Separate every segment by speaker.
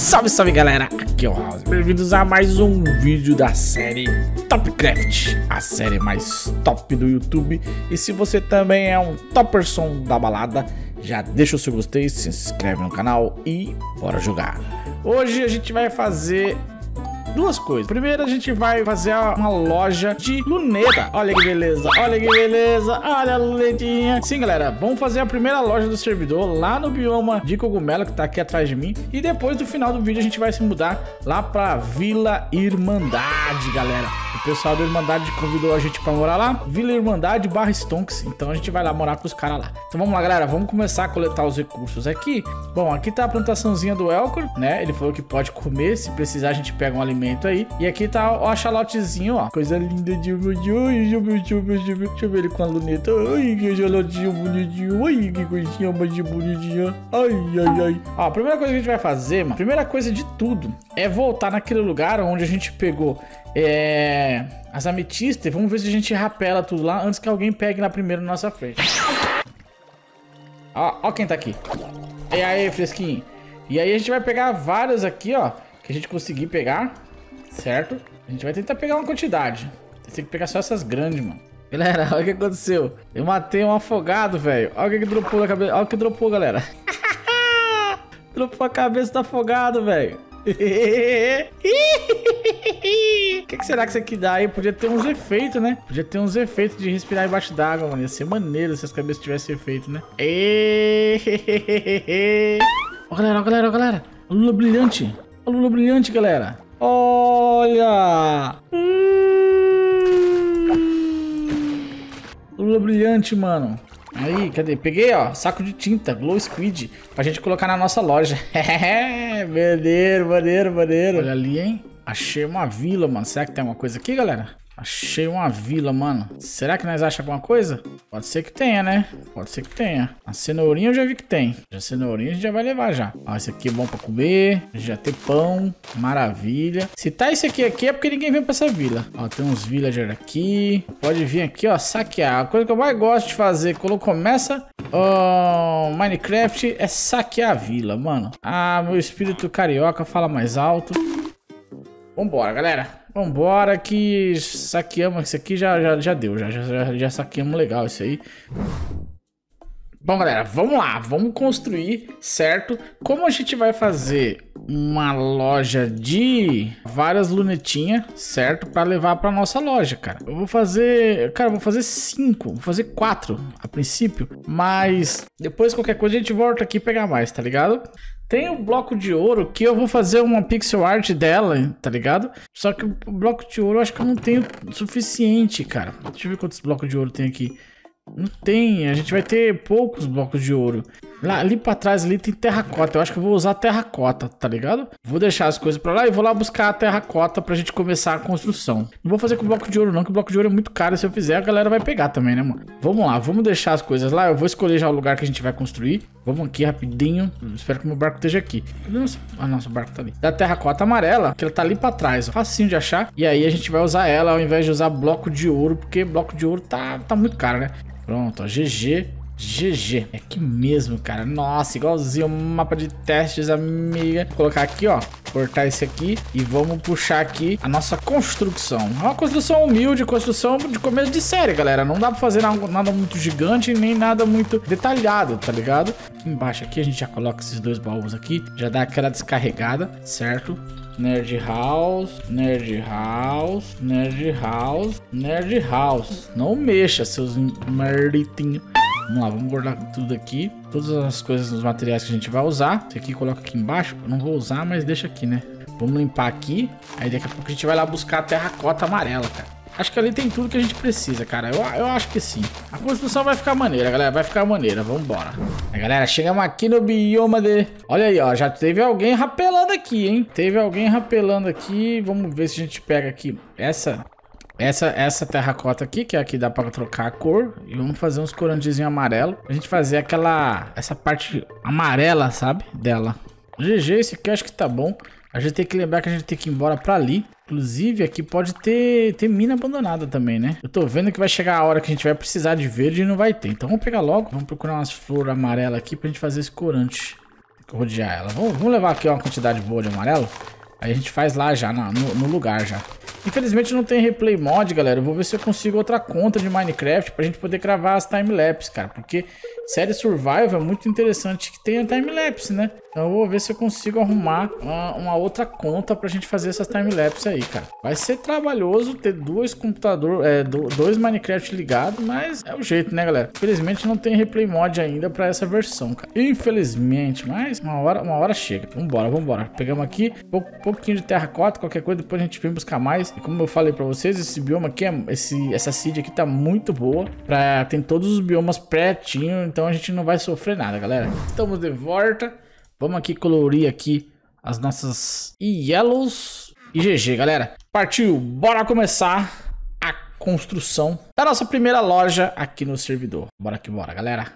Speaker 1: Salve, salve galera, aqui é o House. Bem-vindos a mais um vídeo da série Topcraft, a série mais top do YouTube. E se você também é um topperson da balada, já deixa o seu gostei, se inscreve no canal e bora jogar. Hoje a gente vai fazer duas coisas. Primeiro, a gente vai fazer uma loja de luneta. Olha que beleza, olha que beleza, olha a lunetinha. Sim, galera, vamos fazer a primeira loja do servidor lá no bioma de cogumelo, que tá aqui atrás de mim. E depois do final do vídeo a gente vai se mudar lá pra Vila Irmandade, galera. O pessoal da Irmandade convidou a gente pra morar lá. Vila Irmandade / Stonks. Então a gente vai lá morar com os caras lá. Então vamos lá, galera, vamos começar a coletar os recursos aqui. Bom, aqui tá a plantaçãozinha do Elcor, né? Ele falou que pode comer, se precisar a gente pega um alimento aí. E aqui tá o axolotezinho, ó. Coisa linda de... Deixa eu ver ele com a luneta. Ai, que axolotinho bonitinho. Ai, que coisinha mais bonitinha. Ai, ai, ai. Ó, a primeira coisa que a gente vai fazer, mano, primeira coisa de tudo é voltar naquele lugar onde a gente pegou as ametistas e vamos ver se a gente rapela tudo lá antes que alguém pegue na primeira na nossa frente. Ó quem tá aqui. E aí, fresquinho. E aí a gente vai pegar várias aqui, ó, que a gente conseguir pegar, certo? A gente vai tentar pegar uma quantidade. Tem que pegar só essas grandes, mano. Galera, olha o que aconteceu. Eu matei um afogado, velho. Olha o que dropou na cabeça. Olha o que dropou, galera. Dropou a cabeça do afogado, velho. O que será que isso aqui dá aí? Podia ter uns efeitos, né? Podia ter uns efeitos de respirar embaixo d'água, mano. Ia ser maneiro se as cabeças tivessem efeito, né? Ó, galera, ó, galera, ó, galera. A lula brilhante. A lula brilhante, galera. Olha! Lula brilhante, mano. Aí, cadê? Peguei, ó, saco de tinta, Glow Squid, pra gente colocar na nossa loja. Maneiro, maneiro, maneiro. Olha ali, hein? Achei uma vila, mano. Será que tem alguma coisa aqui, galera? Achei uma vila, mano. Será que nós achamos alguma coisa? Pode ser que tenha, né? Pode ser que tenha. A cenourinha eu já vi que tem. A cenourinha a gente já vai levar já. Ó, esse aqui é bom pra comer. Já tem pão. Maravilha. Se tá esse aqui é porque ninguém vem pra essa vila. Ó, tem uns villagers aqui. Pode vir aqui, ó, saquear. A coisa que eu mais gosto de fazer quando começa Minecraft é saquear a vila, mano. Ah, meu espírito carioca fala mais alto. Vambora, galera. Vambora que saqueamos. Isso aqui já deu. Já saqueamos legal isso aí. Bom, galera, vamos lá. Vamos construir, certo? Como a gente vai fazer uma loja de várias lunetinhas, certo? Pra levar pra nossa loja, cara. Eu vou fazer... Cara, eu vou fazer 5. Vou fazer 4 a princípio. Mas depois qualquer coisa a gente volta aqui e pegar mais, tá ligado? Tem o bloco de ouro que eu vou fazer uma pixel art dela, tá ligado? Só que o bloco de ouro eu acho que eu não tenho suficiente, cara. Deixa eu ver quantos blocos de ouro tem aqui. Não tem, a gente vai ter poucos blocos de ouro. Lá, ali pra trás ali tem terracota. Eu acho que eu vou usar terracota, tá ligado? Vou deixar as coisas pra lá e vou lá buscar a terracota pra gente começar a construção. Não vou fazer com bloco de ouro não, que o bloco de ouro é muito caro. Se eu fizer, a galera vai pegar também, né, mano? Vamos lá, vamos deixar as coisas lá. Eu vou escolher já o lugar que a gente vai construir. Vamos aqui rapidinho. Espero que meu barco esteja aqui. Ah, nosso barco tá ali. Da terracota amarela, que ela tá ali pra trás, ó. Facinho de achar. E aí a gente vai usar ela ao invés de usar bloco de ouro, porque bloco de ouro tá muito caro, né? Pronto, ó, GG. GG. É aqui mesmo, cara. Nossa, igualzinho o mapa de testes, amiga. Vou colocar aqui, ó. Cortar esse aqui. E vamos puxar aqui a nossa construção. É uma construção humilde, construção de começo de série, galera. Não dá pra fazer nada muito gigante, nem nada muito detalhado, tá ligado? Aqui embaixo aqui a gente já coloca esses dois baús aqui. Já dá aquela descarregada, certo? Nerd House, Nerd House, Nerd House, Nerd House. Não mexa, seus merditinhos. Vamos lá, vamos guardar tudo aqui. Todas as coisas, os materiais que a gente vai usar. Esse aqui coloca aqui embaixo. Eu não vou usar, mas deixa aqui, né? Vamos limpar aqui. Aí daqui a pouco a gente vai lá buscar a terracota amarela, cara. Acho que ali tem tudo que a gente precisa, cara. Eu acho que sim. A construção vai ficar maneira, galera. Vai ficar maneira. Vambora. Aí, galera, chegamos aqui no bioma de... Olha aí, ó. Já teve alguém rapelando aqui, hein? Teve alguém rapelando aqui. Vamos ver se a gente pega aqui essa terracota aqui, que é aqui dá pra trocar a cor. E vamos fazer uns corantezinhos amarelo. A gente fazer essa parte amarela, sabe? Dela. GG, esse aqui eu acho que tá bom. A gente tem que lembrar que a gente tem que ir embora pra ali. Inclusive, aqui pode ter mina abandonada também, né? Eu tô vendo que vai chegar a hora que a gente vai precisar de verde e não vai ter. Então vamos pegar logo. Vamos procurar umas flores amarelas aqui pra gente fazer esse corante. rodear ela. Vamos levar aqui uma quantidade boa de amarelo. Aí a gente faz lá já, no lugar já. Infelizmente não tem replay mod, galera. Eu vou ver se eu consigo outra conta de Minecraft pra gente poder gravar as timelapse, cara. Porque série Survival é muito interessante que tenha timelapse, né? Então eu vou ver se eu consigo arrumar uma outra conta pra gente fazer essas timelapse aí, cara. Vai ser trabalhoso ter dois computadores, dois Minecraft ligados, mas é o jeito, né, galera? Infelizmente não tem replay mod ainda pra essa versão, cara. Infelizmente, mas uma hora chega. Vambora. Pegamos aqui um pouquinho de terracota, qualquer coisa, depois a gente vem buscar mais. E como eu falei pra vocês, esse bioma aqui, essa seed aqui tá muito boa. Tem todos os biomas pertinho, então a gente não vai sofrer nada, galera. Estamos de volta. Vamos aqui colorir aqui as nossas yellows. E GG, galera. Partiu, bora começar a construção da nossa primeira loja aqui no servidor. Bora que bora, galera.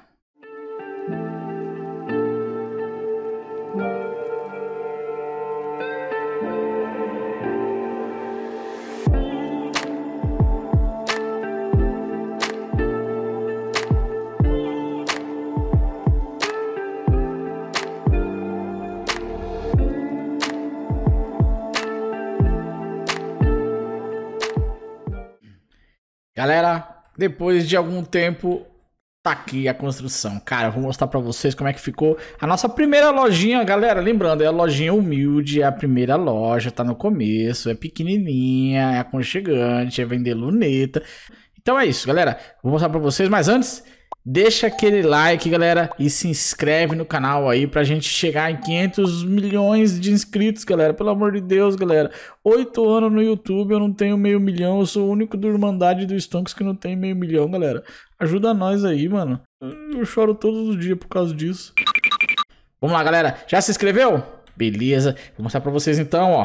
Speaker 1: Galera, depois de algum tempo, tá aqui a construção. Cara, eu vou mostrar pra vocês como é que ficou a nossa primeira lojinha, galera. Lembrando, é a lojinha humilde, é a primeira loja, tá no começo, é pequenininha, é aconchegante, é vender luneta. Então é isso, galera. Vou mostrar pra vocês, mas antes, deixa aquele like, galera, e se inscreve no canal aí pra gente chegar em 500 milhões de inscritos, galera. Pelo amor de Deus, galera. 8 anos no YouTube, eu não tenho 500 mil. Eu sou o único do Irmandade do Stonks que não tem 500 mil, galera. Ajuda nós aí, mano. Eu choro todos os dias por causa disso. Vamos lá, galera. Já se inscreveu? Beleza. Vou mostrar pra vocês então, ó.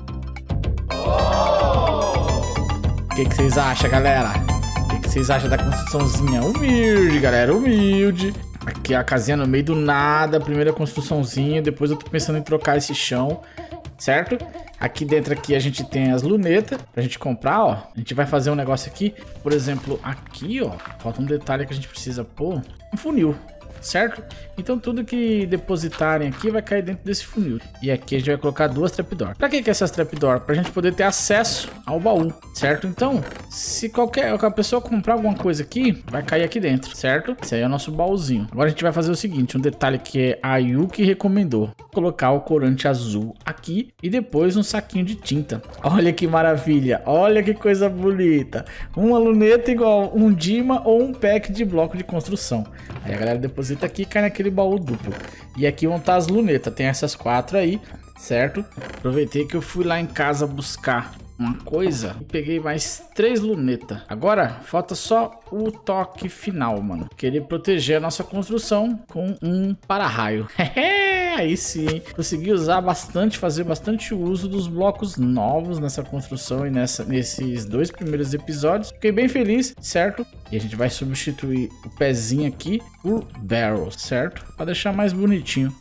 Speaker 1: O que vocês acham, galera? O que vocês acham da construçãozinha? Humilde, galera, humilde. Aqui a casinha no meio do nada, primeira construçãozinha. Depois eu tô pensando em trocar esse chão, certo? Aqui dentro aqui a gente tem as lunetas pra gente comprar, ó. A gente vai fazer um negócio aqui, por exemplo, aqui, ó. Falta um detalhe que a gente precisa pôr, um funil, certo? Então tudo que depositarem aqui vai cair dentro desse funil. E aqui a gente vai colocar 2 trapdoor. Pra que essas trapdoor? Pra gente poder ter acesso ao baú, certo? Então, se qualquer pessoa comprar alguma coisa aqui, vai cair aqui dentro, certo? Esse aí é o nosso baúzinho. Agora a gente vai fazer o seguinte, um detalhe que a Yuki recomendou. Colocar o corante azul aqui e depois um saquinho de tinta. Olha que maravilha, olha que coisa bonita. Uma luneta igual um Dima ou um pack de bloco de construção. Aí a galera deposita aqui e cai naquele baú duplo. E aqui vão estar as lunetas, tem essas 4 aí, certo? Aproveitei que eu fui lá em casa buscar uma coisa e peguei mais 3 lunetas. Agora falta só o toque final, mano. Querer proteger a nossa construção com um para-raio. Aí sim, consegui usar bastante, fazer bastante uso dos blocos novos nessa construção e nesses 2 primeiros episódios. Fiquei bem feliz, certo? E a gente vai substituir o pezinho aqui por barrel, certo? Para deixar mais bonitinho.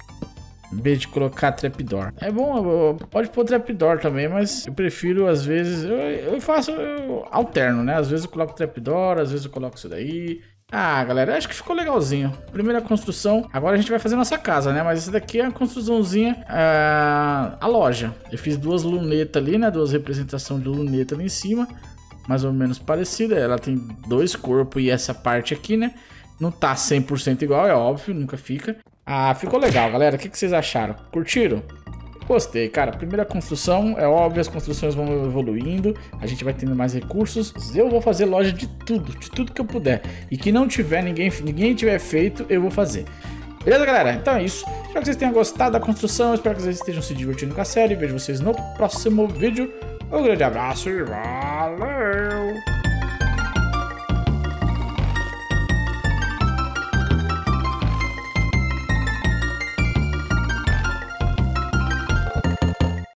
Speaker 1: Em vez de colocar trapdoor. É bom, pode pôr trapdoor também, mas eu prefiro, às vezes, eu alterno, né? Às vezes eu coloco trapdoor, às vezes eu coloco isso daí. Ah, galera, acho que ficou legalzinho. Primeira construção. Agora a gente vai fazer nossa casa, né? Mas essa daqui é a construçãozinha, a loja. Eu fiz 2 lunetas ali, né? 2 representações de luneta ali em cima. Mais ou menos parecida. Ela tem 2 corpos e essa parte aqui, né? Não tá 100% igual, é óbvio, nunca fica. Ah, ficou legal, galera. O que vocês acharam? Curtiram? Gostei, cara. Primeira construção, é óbvio, as construções vão evoluindo. A gente vai tendo mais recursos. Eu vou fazer loja de tudo que eu puder. E que não tiver, ninguém tiver feito, eu vou fazer. Beleza, galera? Então é isso. Espero que vocês tenham gostado da construção. Espero que vocês estejam se divertindo com a série. Vejo vocês no próximo vídeo. Um grande abraço e valeu!